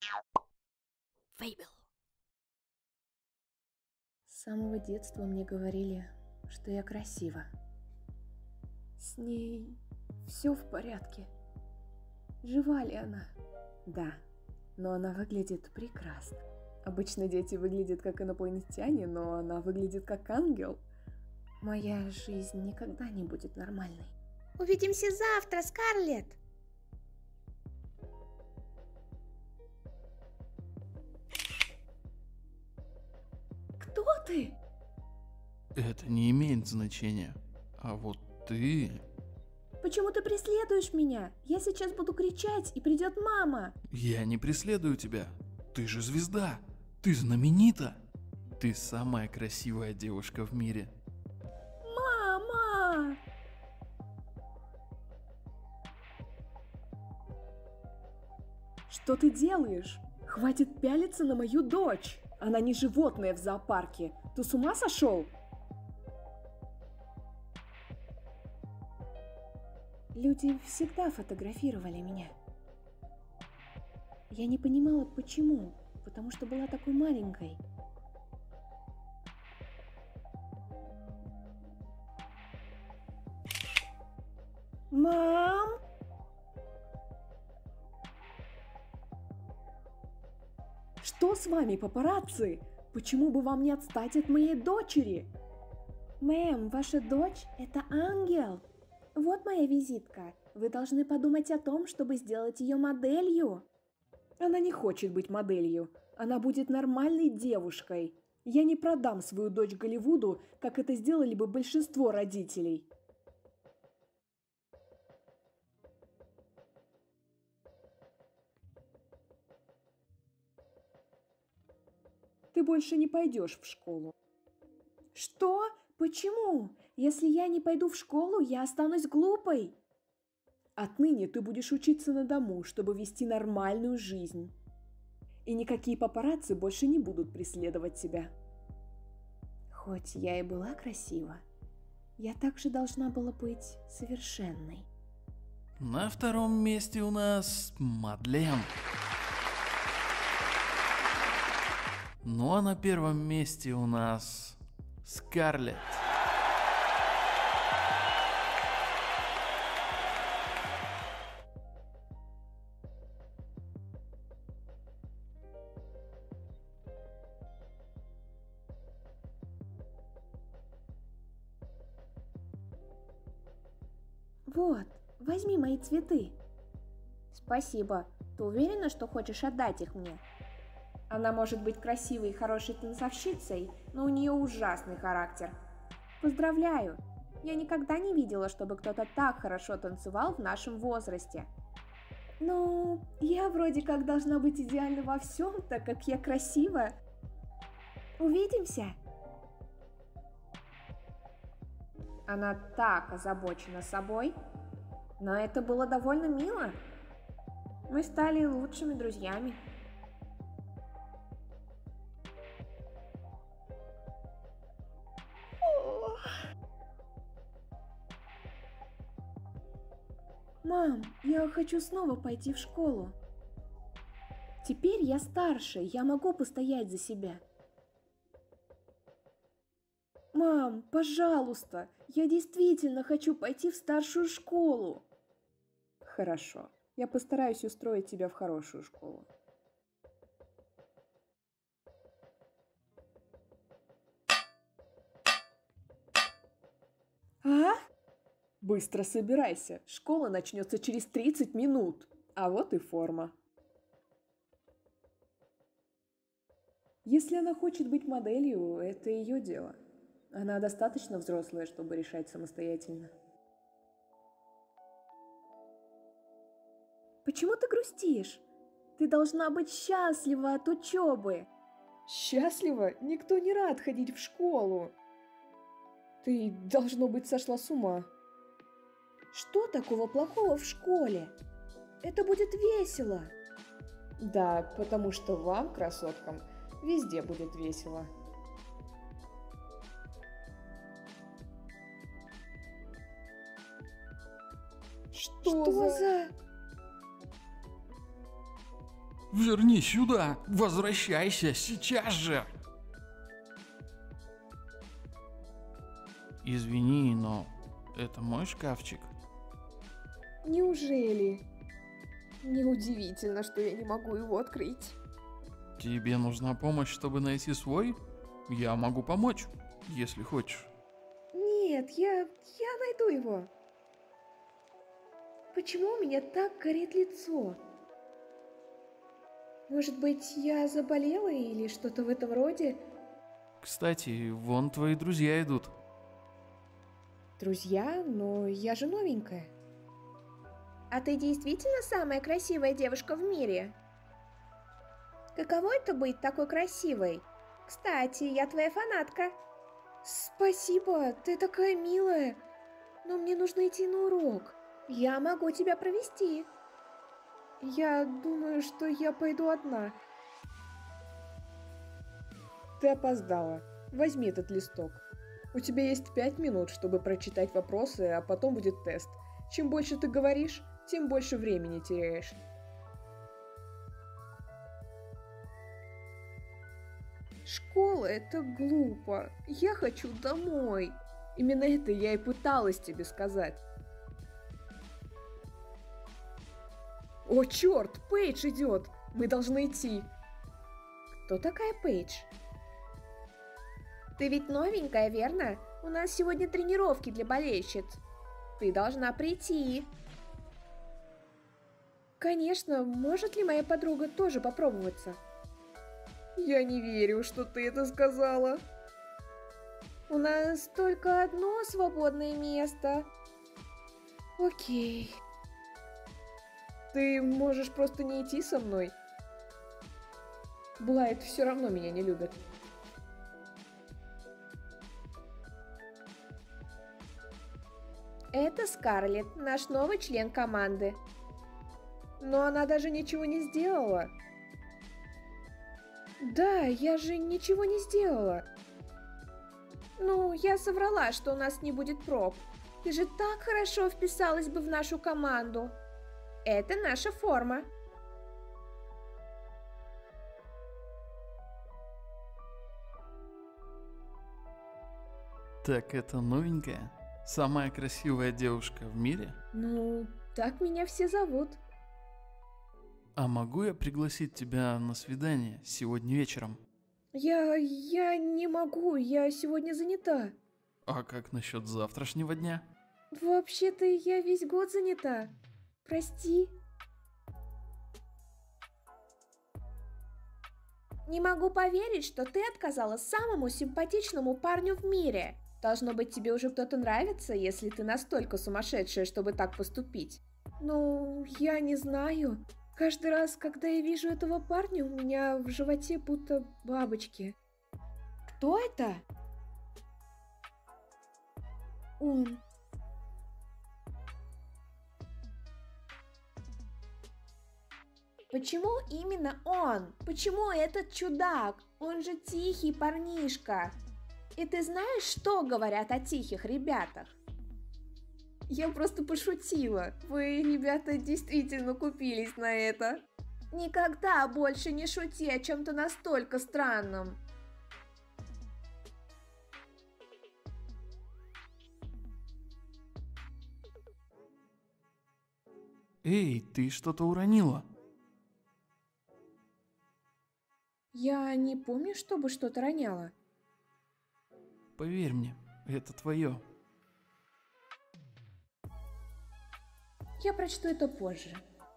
Фейбл. С самого детства мне говорили, что я красива. С ней все в порядке. Жива ли она? Да, но она выглядит прекрасно. Обычно дети выглядят как инопланетяне, но она выглядит как ангел. Моя жизнь никогда не будет нормальной. Увидимся завтра, Скарлетт. Кто ты? Это не имеет значения. А вот ты... Почему ты преследуешь меня? Я сейчас буду кричать, и придет мама. Я не преследую тебя. Ты же звезда. Ты знаменита. Ты самая красивая девушка в мире. Мама! Что ты делаешь? Хватит пялиться на мою дочь. Она не животное в зоопарке. Ты с ума сошел? Люди всегда фотографировали меня. Я не понимала, почему, потому что была такой маленькой. Мам! Что с вами, папарацци? Почему бы вам не отстать от моей дочери? Мэм, ваша дочь – это ангел. Вот моя визитка. Вы должны подумать о том, чтобы сделать ее моделью. Она не хочет быть моделью. Она будет нормальной девушкой. Я не продам свою дочь Голливуду, как это сделали бы большинство родителей. Ты больше не пойдешь в школу. Что? Почему? Если я не пойду в школу, я останусь глупой. Отныне ты будешь учиться на дому, чтобы вести нормальную жизнь. И никакие папарацци больше не будут преследовать тебя. Хоть я и была красива, я также должна была быть совершенной. На втором месте у нас Мадлен. Ну а на первом месте у нас Скарлетт. Вот, возьми мои цветы. Спасибо. Ты уверена, что хочешь отдать их мне? Она может быть красивой и хорошей танцовщицей, но у нее ужасный характер. Поздравляю! Я никогда не видела, чтобы кто-то так хорошо танцевал в нашем возрасте. Ну, я вроде как должна быть идеальна во всем, так как я красива. Увидимся! Она так озабочена собой, но это было довольно мило. Мы стали лучшими друзьями. Мам, я хочу снова пойти в школу. Теперь я старше, я могу постоять за себя. Мам, пожалуйста, я действительно хочу пойти в старшую школу. Хорошо, я постараюсь устроить тебя в хорошую школу. А? Быстро собирайся, школа начнется через 30 минут. А вот и форма. Если она хочет быть моделью, это ее дело. Она достаточно взрослая, чтобы решать самостоятельно. Почему ты грустишь? Ты должна быть счастлива от учебы. Счастлива? Никто не рад ходить в школу. Ты, должно быть, сошла с ума. Что такого плохого в школе? Это будет весело. Да, потому что вам, красоткам, везде будет весело. Что за... Вернись сюда! Возвращайся сейчас же! Извини, но это мой шкафчик. Неужели? Неудивительно, что я не могу его открыть. Тебе нужна помощь, чтобы найти свой? Я могу помочь, если хочешь. Нет, я найду его. Почему у меня так горит лицо? Может быть, я заболела или что-то в этом роде? Кстати, вон твои друзья идут. Друзья, но я же новенькая. А ты действительно самая красивая девушка в мире? Каково это быть такой красивой? Кстати, я твоя фанатка. Спасибо, ты такая милая. Но мне нужно идти на урок. Я могу тебя провести. Я думаю, что я пойду одна. Ты опоздала. Возьми этот листок. У тебя есть 5 минут, чтобы прочитать вопросы, а потом будет тест. Чем больше ты говоришь, тем больше времени теряешь. Школа — это глупо. Я хочу домой. Именно это я и пыталась тебе сказать. О, черт, Пейдж идет. Мы должны идти. Кто такая Пейдж? Ты ведь новенькая, верно? У нас сегодня тренировки для болельщиц. Ты должна прийти. Конечно, может ли моя подруга тоже попробоваться? Я не верю, что ты это сказала. У нас только одно свободное место. Окей. Ты можешь просто не идти со мной. Блайт все равно меня не любит. Это Скарлетт, наш новый член команды. Но она даже ничего не сделала. Да, я же ничего не сделала. Ну, я соврала, что у нас не будет проб. Ты же так хорошо вписалась бы в нашу команду. Это наша форма. Так это новенькая? Самая красивая девушка в мире? Ну, так меня все зовут. А могу я пригласить тебя на свидание сегодня вечером? Я не могу, я сегодня занята. А как насчет завтрашнего дня? Вообще-то я весь год занята. Прости. Не могу поверить, что ты отказала самому симпатичному парню в мире. Должно быть, тебе уже кто-то нравится, если ты настолько сумасшедшая, чтобы так поступить. Ну, я не знаю. Каждый раз, когда я вижу этого парня, у меня в животе будто бабочки. Кто это? Он. Почему именно он? Почему этот чудак? Он же тихий парнишка. И ты знаешь, что говорят о тихих ребятах? Я просто пошутила. Вы, ребята, действительно купились на это. Никогда больше не шути о чем-то настолько странном. Эй, ты что-то уронила? Я не помню, чтобы что-то роняла. Поверь мне, это твое. Я прочту это позже.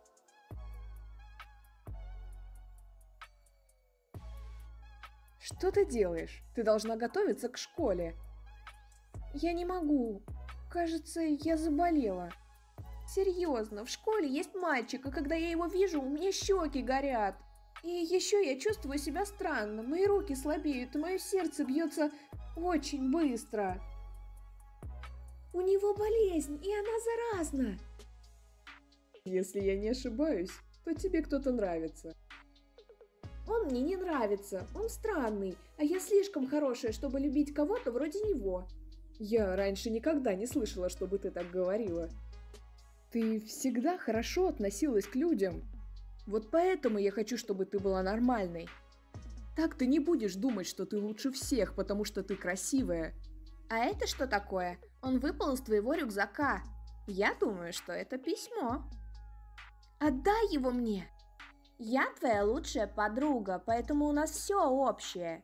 Что ты делаешь? Ты должна готовиться к школе. Я не могу. Кажется, я заболела. Серьезно, в школе есть мальчик, и когда я его вижу, у меня щеки горят. И еще я чувствую себя странно, мои руки слабеют, и мое сердце бьется очень быстро. У него болезнь, и она заразна. Если я не ошибаюсь, то тебе кто-то нравится. Он мне не нравится, он странный, а я слишком хорошая, чтобы любить кого-то вроде него. Я раньше никогда не слышала, чтобы ты так говорила. Ты всегда хорошо относилась к людям. Вот поэтому я хочу, чтобы ты была нормальной. Так ты не будешь думать, что ты лучше всех, потому что ты красивая. А это что такое? Он выпал из твоего рюкзака. Я думаю, что это письмо. Отдай его мне. Я твоя лучшая подруга, поэтому у нас все общее.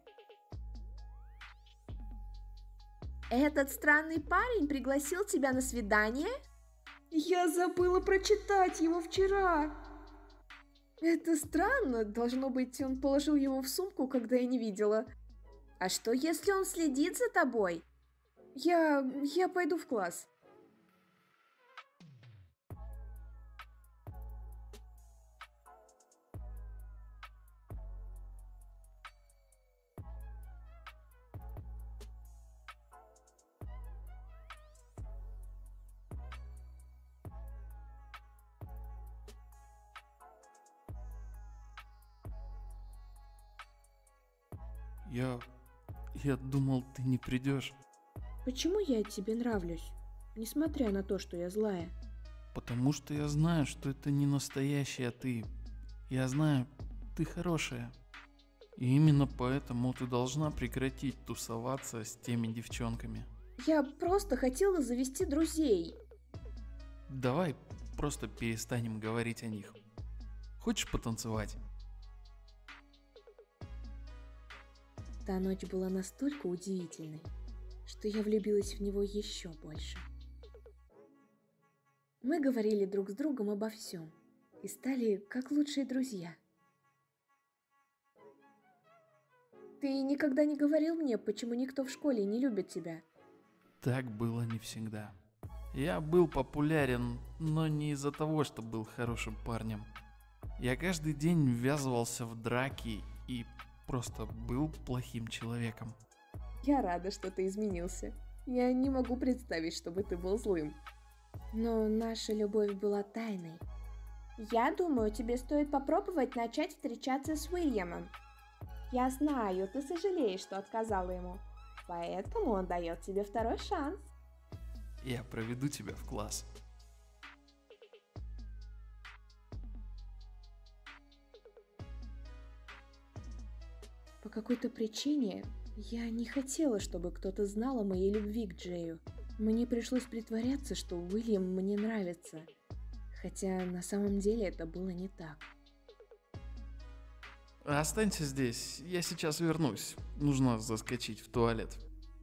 Этот странный парень пригласил тебя на свидание? Я забыла прочитать его вчера. Это странно, должно быть, он положил его в сумку, когда я не видела. А что, если он следит за тобой? Я пойду в класс. Я думал, ты не придешь. Почему я тебе нравлюсь, несмотря на то, что я злая? Потому что я знаю, что это не настоящая ты. Я знаю, ты хорошая. И именно поэтому ты должна прекратить тусоваться с теми девчонками. Я просто хотела завести друзей. Давай просто перестанем говорить о них. Хочешь потанцевать? Та ночь была настолько удивительной, что я влюбилась в него еще больше. Мы говорили друг с другом обо всем и стали как лучшие друзья. Ты никогда не говорил мне, почему никто в школе не любит тебя. Так было не всегда. Я был популярен, но не из-за того, что был хорошим парнем. Я каждый день ввязывался в драки и просто был плохим человеком. Я рада, что ты изменился. Я не могу представить, чтобы ты был злым. Но наша любовь была тайной. Я думаю, тебе стоит попробовать начать встречаться с Уильямом. Я знаю, ты сожалеешь, что отказала ему. Поэтому он дает тебе второй шанс. Я проведу тебя в класс. По какой-то причине я не хотела, чтобы кто-то знал о моей любви к Джею. Мне пришлось притворяться, что Уильям мне нравится, хотя на самом деле это было не так. Останься здесь, я сейчас вернусь. Нужно заскочить в туалет.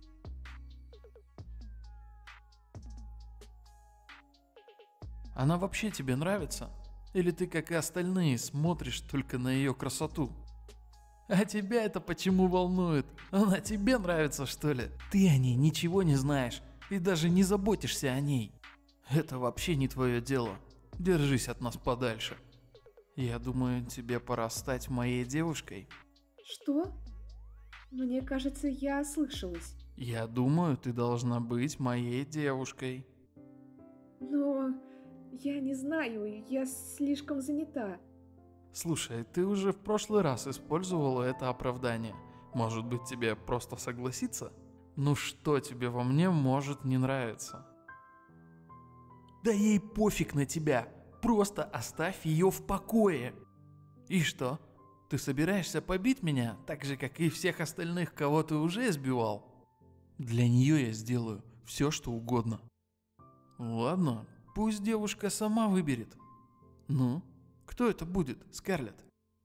Она вообще тебе нравится? Или ты, как и остальные, смотришь только на ее красоту? А тебя это почему волнует? Она тебе нравится, что ли? Ты о ней ничего не знаешь и даже не заботишься о ней. Это вообще не твое дело. Держись от нас подальше. Я думаю, тебе пора стать моей девушкой. Что? Мне кажется, я ослышалась. Я думаю, ты должна быть моей девушкой. Но я не знаю, я слишком занята. Слушай, ты уже в прошлый раз использовала это оправдание. Может быть, тебе просто согласиться? Ну что тебе во мне может не нравиться? Да ей пофиг на тебя. Просто оставь ее в покое. И что? Ты собираешься побить меня, так же, как и всех остальных, кого ты уже избивал? Для нее я сделаю все, что угодно. Ладно, пусть девушка сама выберет. Ну, кто это будет, Скарлетт?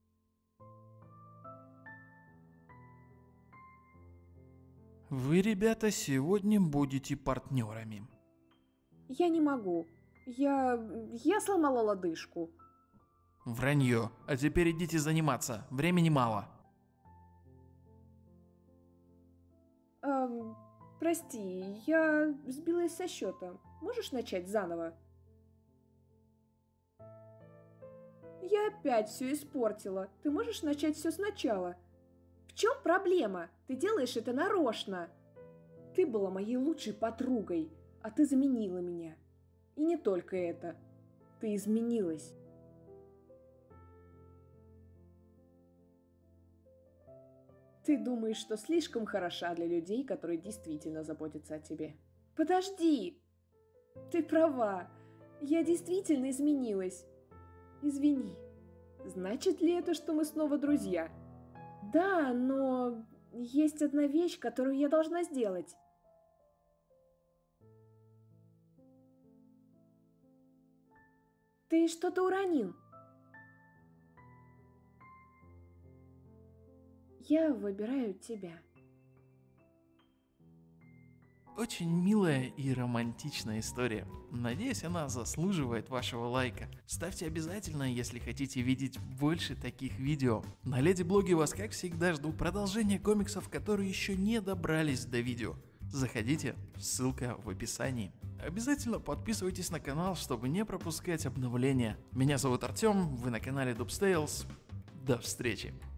Вы, ребята, сегодня будете партнерами. Я не могу. Я сломала лодыжку. Вранье. А теперь идите заниматься. Времени мало. Прости, я сбилась со счета. Можешь начать заново? Я опять все испортила. Ты можешь начать все сначала? В чем проблема? Ты делаешь это нарочно. Ты была моей лучшей подругой, а ты заменила меня. И не только это. Ты изменилась. Ты думаешь, что слишком хороша для людей, которые действительно заботятся о тебе. Подожди! Ты права. Я действительно изменилась. Извини. Значит ли это, что мы снова друзья? Да, но есть одна вещь, которую я должна сделать. Ты что-то уронил. Я выбираю тебя. Очень милая и романтичная история. Надеюсь, она заслуживает вашего лайка. Ставьте обязательно, если хотите видеть больше таких видео. На Леди Блоге вас, как всегда, жду продолжения комиксов, которые еще не добрались до видео. Заходите, ссылка в описании. Обязательно подписывайтесь на канал, чтобы не пропускать обновления. Меня зовут Артем, вы на канале Dubstales. До встречи!